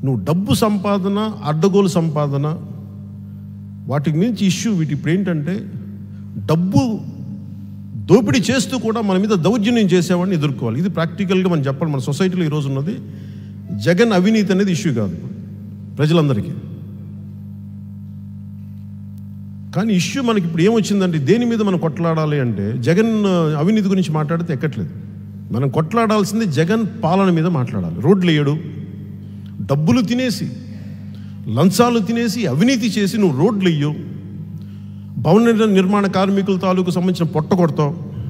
నువ్వు డబ్బు సంపాదన, అడ్డగోలు సంపాదన, వాటికి మించి ఇష్యూ ఇప్పుడు ఏంటంటే డబ్బు దోపిడీ చేస్తూ కూడా మన మీద దౌర్జన్యం చేసేవాడిని ఎదుర్కోవాలి. ఇది ప్రాక్టికల్గా మనం చెప్పాలి. మన సొసైటీలో ఈరోజు ఉన్నది జగన్ అవినీతి అనేది ఇష్యూ కాదు ప్రజలందరికీ. కానీ ఇష్యూ మనకి ఇప్పుడు ఏమొచ్చిందంటే దేని మీద మనం కొట్లాడాలి అంటే జగన్ అవినీతి గురించి మాట్లాడితే ఎక్కట్లేదు. మనం కొట్లాడాల్సింది జగన్ పాలన మీద మాట్లాడాలి. రోడ్లు వేయడు, డబ్బులు తినేసి, లంచాలు తినేసి, అవినీతి చేసి నువ్వు రోడ్లు వేయవు, భవన నిర్మాణ కార్మికుల తాలూకు సంబంధించిన పొట్ట కొడతావు,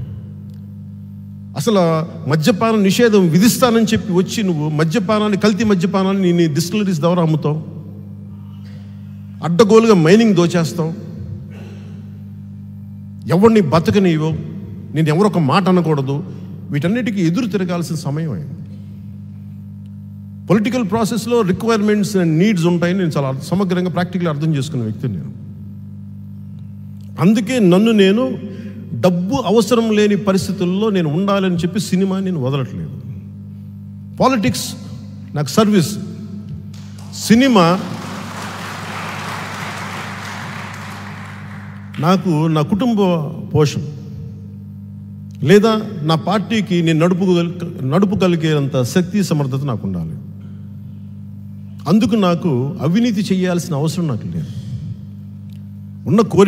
అసలు మద్యపాన నిషేధం విధిస్తానని చెప్పి వచ్చి నువ్వు మద్యపానాన్ని, కల్తీ మద్యపానాన్ని నీ డిస్టిలరీస్ ద్వారా అమ్ముతావు, అడ్డగోలుగా మైనింగ్ దోచేస్తావు, ఎవరిని బతకనివ్వు, నేను ఎవరొక మాట అనకూడదు. వీటన్నిటికీ ఎదురు తిరగాల్సిన సమయం అయింది. పొలిటికల్ ప్రాసెస్లో రిక్వైర్మెంట్స్ అండ్ నీడ్స్ ఉంటాయని నేను చాలా సమగ్రంగా ప్రాక్టికల్గా అర్థం చేసుకున్న వ్యక్తిని నేను. అందుకే నేను డబ్బు అవసరం లేని పరిస్థితుల్లో నేను ఉండాలని చెప్పి సినిమా నేను వదలట్లేదు. పాలిటిక్స్ నాకు సర్వీస్, సినిమా నాకు నా కుటుంబ పోషణ, లేదా నా పార్టీకి నేను నడుపుగలిగేంత శక్తి సమర్థత నాకు ఉండాలి. అందుకు నాకు అవినీతి చేయాల్సిన అవసరం నాకు లేదు. ఉన్న కోరిక